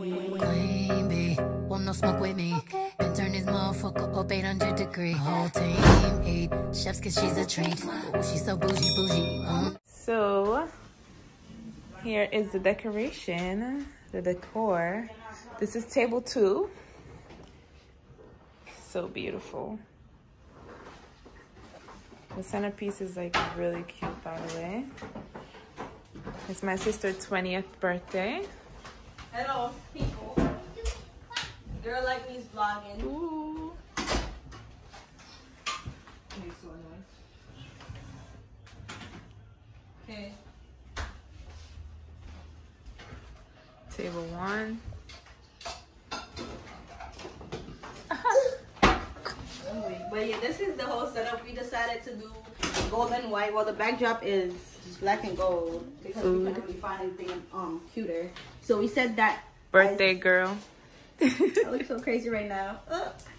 Queen bee, want no smoke with me. Been turn this motherfucker up 800 degrees. Whole team eat chefs cause she's a treat. Ooh, she's so bougie. So here is the decoration, the decor. This is table 2. So beautiful. The centerpiece is like really cute, by the way. It's my sister's 20th birthday. Hello, people. Girl like me's vlogging. Ooh. Okay. Table 1. But yeah, this is the whole setup. We decided to do gold and white. Well, the backdrop is black and gold because we couldn't really find anything cuter. So we said that Birthday girl. I look so crazy right now.